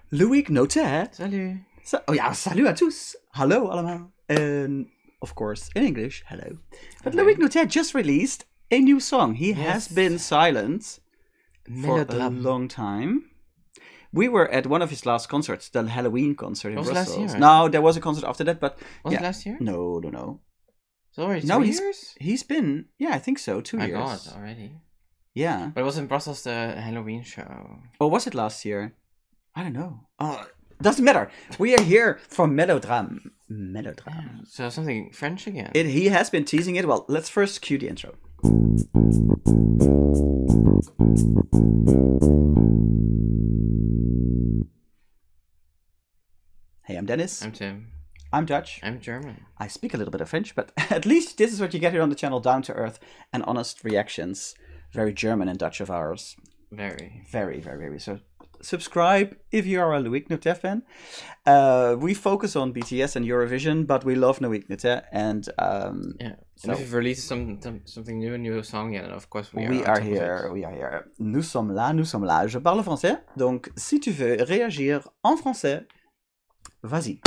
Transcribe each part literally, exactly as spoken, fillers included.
Loïc Notet. Salut. Sa oh ja, salut à tous. Hallo allemaal. And of course, in English, hello. But okay. Loïc Notet just released a new song. He yes. has been silent for a long time. We were at one of his last concerts, the Halloween concert in was Brussels. Last year, right? No, there was a concert after that, but was yeah. it last year? No, no, no. So already two no, he's, years? He's been, yeah, I think so, two My years. My God, already. Yeah. But it was in Brussels, the Halloween show. Or was it last year? I don't know. Oh, doesn't matter. We are here for Melodrame. Melodrame. Yeah, so something French again. It, he has been teasing it. Well, let's first cue the intro. Hey, I'm Dennis. I'm Tim. I'm Dutch. I'm German. I speak a little bit of French, but at least this is what you get here on the channel, down to earth and honest reactions. Very German and Dutch of ours. Very. Very, very, very. So subscribe if you are a Loïc Notet fan. Uh, we focus on B T S and Eurovision, but we love Loïc Notet. And um, yeah, so and if you've released some, some, something new, a new song, yeah, of course we are. We are here, we are here. Nous sommes là, nous sommes là. Je parle français, donc si tu veux réagir en français, vas-y.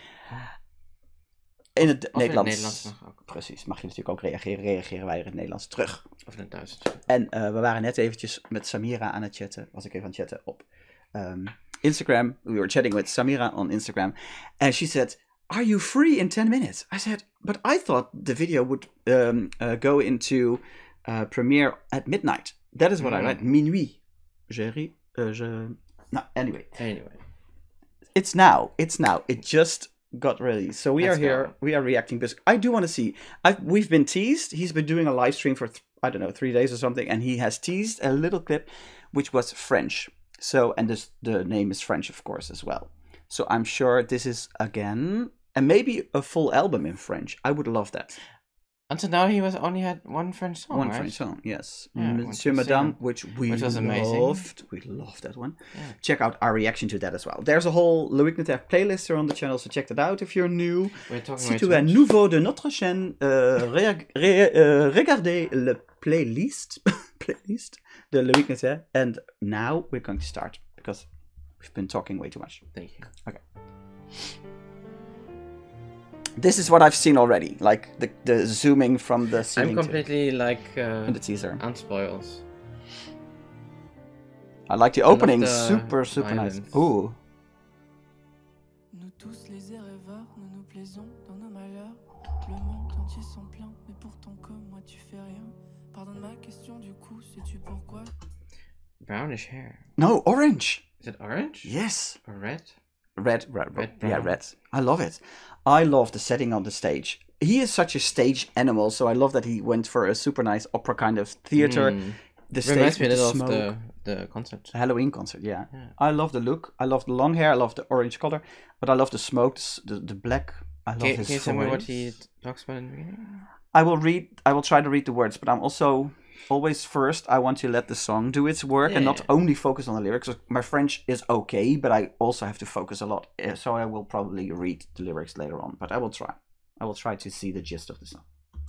In het of Nederlands. In het Nederlands mag ook. Precies, mag je natuurlijk ook reageren. Reageren wij in het Nederlands terug. Of in het Duits. En uh, we waren net eventjes met Samira aan het chatten. Was ik even aan het chatten op um, Instagram. We were chatting with Samira on Instagram. And she said, are you free in ten minutes? I said, but I thought the video would um, uh, go into uh, premiere at midnight. That is what mm. I read. Minuit. Je ris, uh, je... No, anyway. Anyway. It's now. It's now. It just got released. So we Let's are here. Go. We are reacting because I do want to see. I've, we've been teased. He's been doing a live stream for, th I don't know, three days or something. And he has teased a little clip, which was French. So, and this, the name is French, of course, as well. So I'm sure this is, again, and maybe a full album in French. I would love that. Until now, he was only had one French song, One right? French song, yes. Yeah, Monsieur Madame, which we which was amazing. loved. We loved that one. Yeah. Check out our reaction to that as well. There's a whole Loïc Notet playlist here on the channel, so check that out if you're new. We're talking Si tu es nouveau de notre chaîne, euh, ré ré euh, regardez le playlist, playlist de Loïc Notet. And now we're going to start, because we've been talking way too much. Thank you. Okay. This is what I've seen already, like the, the zooming from the ceiling. I'm completely to, like uh, in the teaser. Unspoiled. I like the opening, the super, super violence. nice. Ooh. Nous tous les rêveurs, nous nous plaisons dans nos malheurs. Le monde entier s'en plaint, mais pourtant comme moi tu fais rien. Pardonne ma question du coup, sais-tu pourquoi? Brownish hair. No, orange. Is it orange? Yes. Or red? Red, red, red, red yeah, red. I love it. I love the setting on the stage. He is such a stage animal, so I love that he went for a super nice opera kind of theater. Mm. The Reminds stage me a with the little smoke. of the, the concert. The Halloween concert, yeah. yeah. I love the look. I love the long hair. I love the orange color. But I love the smoke, the, the black. I love can, his Can you voice. tell me what he talks about in the beginning? I will read. I will try to read the words, but I'm also always first. I want to let the song do its work yeah, and not yeah. only focus on the lyrics. My French is okay, but I also have to focus a lot. So I will probably read the lyrics later on. But I will try. I will try to see the gist of the song.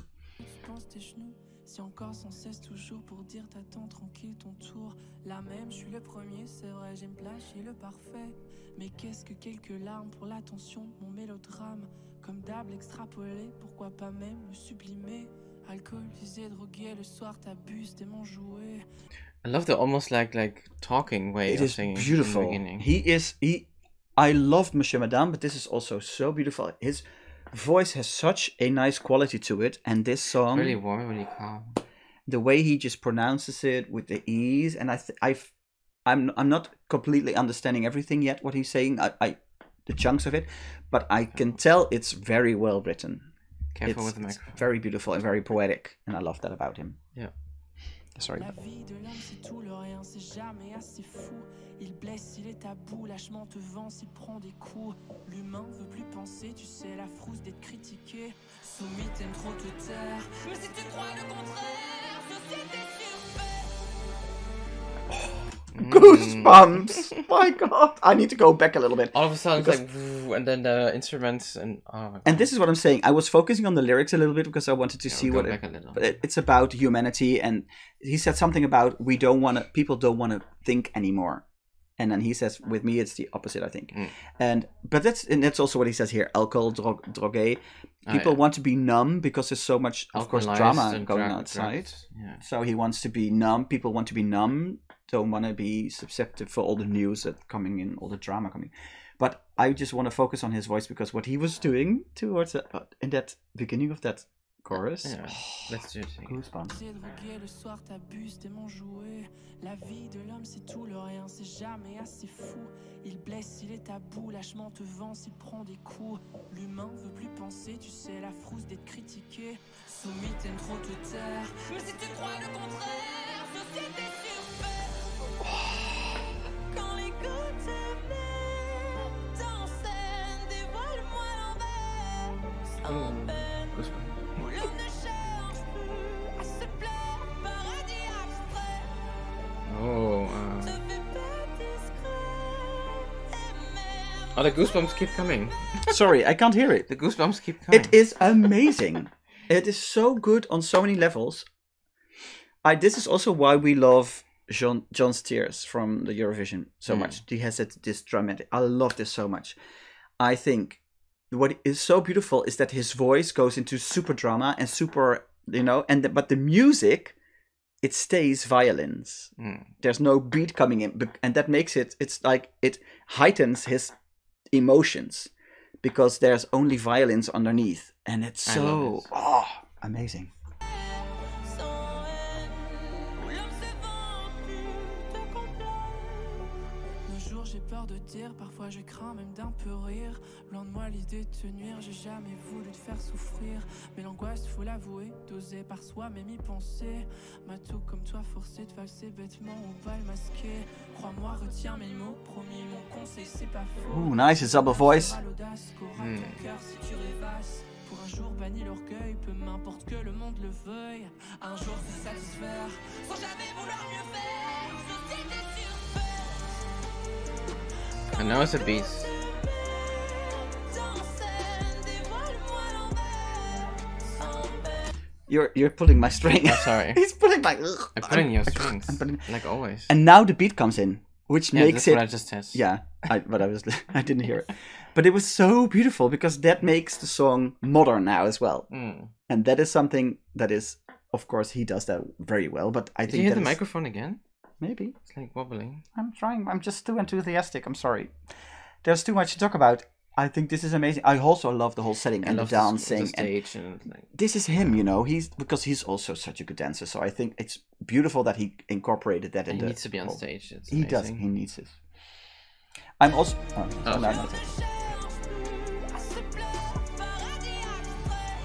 Si encore sans cesse toujours pour dire t'attends tranquille ton tour. La même, je suis le premier, c'est vrai, j'aime placher le parfait. Mais qu'est-ce que quelques larmes pour l'attention, mon mélodrame. Comme d'hab, extrapolé, pourquoi pas même le sublimer. Alcoolisé, drogué, le soir t'abuses, t'es mon jouet. I love the almost like like talking way It of is singing beautiful. in the beginning. He is he. I loved Monsieur Madame, but this is also so beautiful. His voice has such a nice quality to it, and this song, It's really warm, really calm. The way he just pronounces it with the ease, and I, th I, I'm, I'm not completely understanding everything yet what he's saying. I, I, the chunks of it, but I can tell it's very well written. Careful it's, with the microphone. It's very beautiful and very poetic, and I love that about him. Yeah. Sorry. La vie de l'homme c'est tout, le rien c'est jamais assez fou. Il blesse, il est tabou, lâchement te vance, il prend des coups. L'humain veut plus penser, tu sais la frousse d'être critiqué. Soumis, t'aimes trop te taire. Mais si tu crois le contraire, société surfaite. Goosebumps! My God, I need to go back a little bit. All of a sudden, because... it's like, woo, and then the instruments and. Oh and this is what I'm saying. I was focusing on the lyrics a little bit because I wanted to yeah, see we'll what it, it, it's about humanity. And he said something about we don't want to. People don't want to think anymore. And then he says, with me, it's the opposite, I think. Mm. And but that's and that's also what he says here. Alcohol, drog, drogue. People Oh, yeah. want to be numb because there's so much, of course, Alkalized drama and going dra- outside. drugs, Yeah. So he wants to be numb. People want to be numb. Don't want to be susceptible for all the news that coming in, all the drama coming. But I just want to focus on his voice because what he was doing towards the, uh, in that beginning of that chorus. Yeah. Let's do it. Goosebumps. T'es drogué, le soir t'abuses, t'es mon jouet. La vie de l'homme c'est tout, le rien c'est jamais assez fou. Il blesse, il est tabou, lâchement te vence, il prend des coups. L'humain veut plus penser, tu sais la frousse d'être critiqué. Soumis t'aimes trop te taire, mais si tu crois le contraire, société surfaite. Quand les gouttes mettent en scène, dévoile-moi l'envers. Sans peine, Goosebumps. où l'homme ne cherche plus à se plaire, paradis abstrait. Oh, uh... Te fais pas discret, et même oh, the goosebumps keep coming. Sorry, I can't hear it. The goosebumps keep coming. It is amazing. It is so good on so many levels. I. This is also why we love John John Steers from the Eurovision so Mm. much. He has it, this dramatic. I love this so much. I think what is so beautiful is that his voice goes into super drama and super, you know, and the, but the music, it stays violins. Mm. There's no beat coming in, bec- and that makes it. It's like it heightens his emotions because there's only violins underneath, and it's I so love it. oh amazing. sans haine, où l'homme se vend plus de complot. Nos jours j'ai peur de dire, parfois je crains même d'un peu rire. Loin de moi l'idée de te nuire, j'ai jamais voulu te faire souffrir. Mais l'angoisse faut l'avouer, d'oser par soi-même y penser. M'a tout comme toi forcé de valser bêtement au bal masqué. Crois-moi, retiens mes mots, promis mon conseil c'est pas faux. Ooh, nice, his double voice. Pas l'audace qu'aura Mm. ton cœur si tu rêvasses. Pour un jour banni l'orgueil, peu m'importe que le monde le veuille. Un jour se satisfaire, sans jamais vouloir mieux faire. Société surfaite. And now it's a beast. Dans scène, dévoile-moi l'envers. Sans peine. You're you're pulling my string. Oh, sorry. He's pulling my. I'm putting your strings, I'm putting- like always. And now the beat comes in, which yeah, makes that's it. what I just said. Yeah, I, but I was I didn't hear it, but it was so beautiful because that makes the song modern now as well, Mm. and that is something that is, of course, he does that very well. But I Did think you hear that the is- microphone again? maybe It's like wobbling. I'm trying. I'm just too enthusiastic. I'm sorry. There's too much to talk about. I think this is amazing. I also love the whole setting I and the love the s- dancing. the and stage and like. this is him, you know. He's because he's also such a good dancer. So I think it's beautiful that he incorporated that And in he the. needs to be on whole- stage. It's He does. amazing. He needs this. I'm also. Oh, Oh, no, okay. no, no. Ne cherche plus à se plaire, paradis abstrait.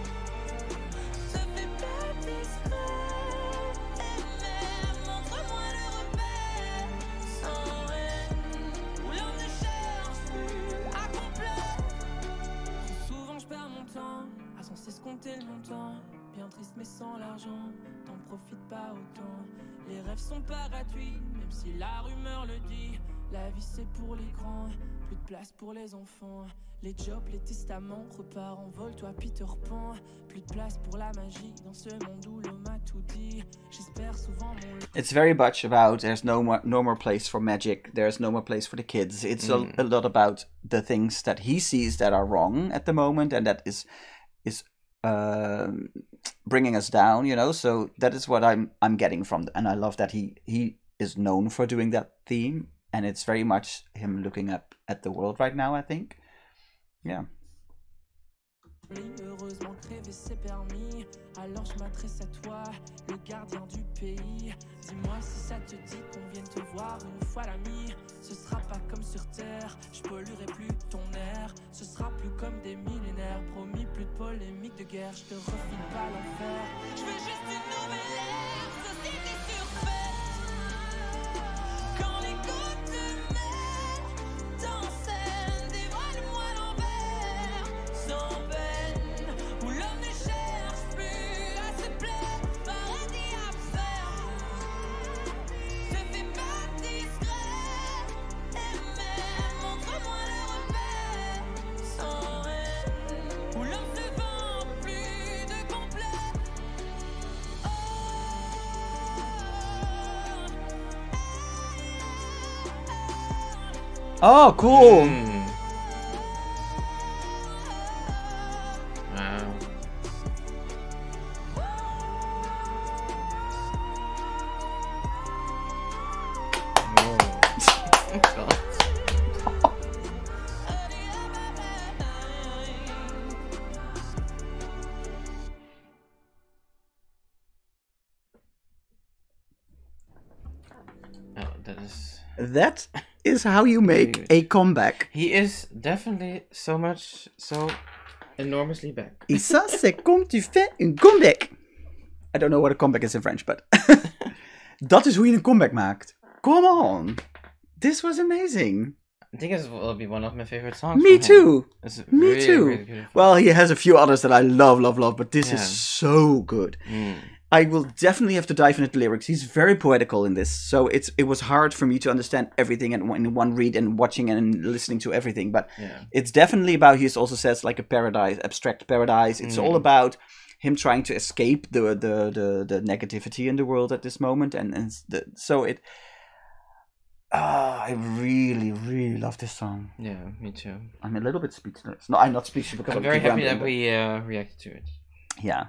Te fais pas discret, et même montre-moi le repère. Sans haine, où l'homme ne cherche plus à complot. Trop souvent je perds mon temps à sans cesse compter le montant. Bien triste mais sans l'argent, t'en profites pas autant. Les rêves sont pas gratuits, même si la rumeur le dit. La vie c'est pour les grands, plus de place pour les enfants. Les jobs, les testaments, repars en vol, toi Peter Pan. Plus de place pour la magie dans ce monde où l'homme a tout dit. J'espère souvent mon... It's very much about there's no more no more place for magic. There's no more place for the kids. It's Mm. a, a lot about the things that he sees that are wrong at the moment, and that is is um, bringing us down. You know, so that is what I'm I'm getting from, th- and I love that he he is known for doing that theme, and it's very much him looking up at the world right now. I think, yeah. Heureusement crever c'est permis. Alors je m'adresse à toi, le gardien du pays. Dis-moi si ça te dit qu'on vienne te voir une fois l'ami. Ce sera pas comme sur terre, je polluerai plus ton air. Ce sera plus comme des millénaires. Promis, plus de polémique de guerre. Je te refile pas l'enfer. Je veux juste une nouvelle ère, société surfaite. Quand les gouttes mettent en scène, dévoile-moi l'envers. Sans peine, où l'homme ne cherche plus à se plaire, paradis abstrait. Te fais pas discret, et même montre-moi le repère. Sans haine, où l'homme se vend plus de complot. Oh, Oh, cool. Mm. Wow. Oh God. Oh, that is. That is how you make a comeback. He is definitely so much, so enormously back. Et ça, c'est comme tu fais een comeback. I don't know what a comeback is in French, but... Dat is hoe je een comeback maakt. Come on. This was amazing. I think it will be one of my favorite songs. Me from him. too. It's Me really, too. really beautiful. Well, he has a few others that I love, love, love, but this Yeah. is so good. Mm. I will definitely have to dive into the lyrics. He's very poetical in this, so it's it was hard for me to understand everything in one, in one read and watching and listening to everything. But Yeah. it's definitely about, he also says, like a paradise, abstract paradise. It's Mm. all about him trying to escape the the the, the negativity in the world at this moment, and and the, so it. Ah, I really, really love this song. Yeah, me too. I'm a little bit speechless. No, I'm not speechless because I'm I'm very keep happy that rambling, we uh, reacted to it. but- Yeah.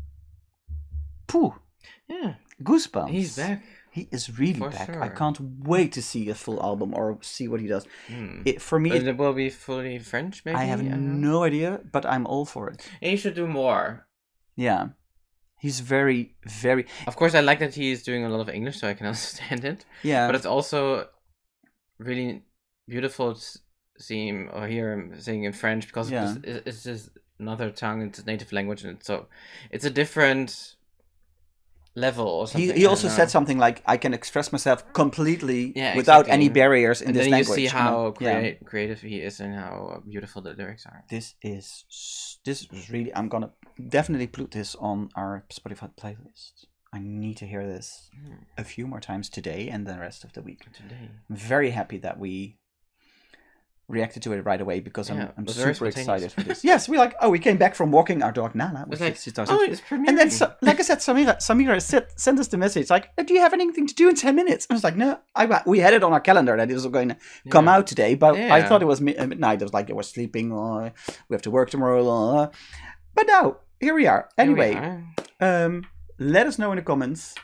Pooh. Yeah, Goosebumps. he's back. He is really For back. I sure. can't wait to see a full album or see what he does. Mm. It, for me, But it- it will be fully French, maybe? I have don't know. no idea, but I'm all for it. And he should do more. Yeah. He's very, very... Of course, I like that he is doing a lot of English, so I can understand it. Yeah. But it's also really beautiful to see him or hear him sing in French, because Yeah. it's, it's just another tongue, it's a native language, and so it's a different level or something. he, he I also don't said know. something like, I can express myself completely Yeah, without exactly. any barriers in And this then you language. see how know? Yeah. crea- creative he is and how beautiful the lyrics are. This is... s- This is really... I'm gonna definitely put this on our Spotify playlist. I need to hear this Mm. a few more times today and the rest of the week. Today. I'm very happy that we reacted to it right away because Yeah, I'm, I'm it was very super spontaneous. excited for this. Yes, we like, oh, we came back from walking our dog Nala. It which was like, is two thousand. oh, it's premiering. And then, so, like I said, Samira, Samira said, sent us the message like, do you have anything to do in ten minutes? I was like, no, I, we had it on our calendar that it was going to come Yeah. out today, but I Yeah. thought it was mi- uh, midnight. It was like, they were sleeping, or we have to work tomorrow. Or, but now, here we are. Here we Anyway, are. um, let us know in the comments.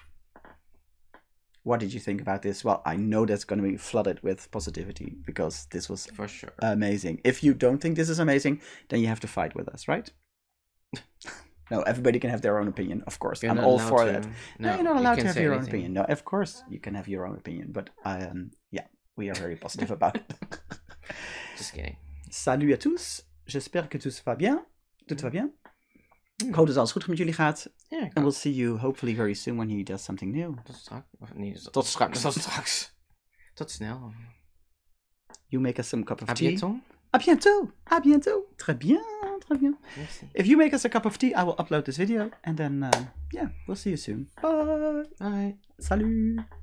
What did you think about this? Well, I know that's going to be flooded with positivity because this was For sure. amazing. If you don't think this is amazing, then you have to fight with us, right? No, everybody can have their own opinion, of course. You're I'm not all allowed for to- that. No, No, you're not you allowed can to have say your own anything. opinion. No, of course you can have your own opinion, but um, yeah, we are very positive about it. Just kidding. Salut à tous. J'espère que tout va bien. Tout va bien. Ik hoop dat alles goed met jullie gaat. Ja, ik And we'll see you hopefully very soon when he does something new. Tot straks. Of niet, tot, Tot straks. Tot straks. Tot snel. You make us some cup of À tea. bientôt. À bientôt. À bientôt. Très bien. Très bien. Merci. If you make us a cup of tea, I will upload this video. And then, uh, yeah, we'll see you soon. Bye. Bye. Salut.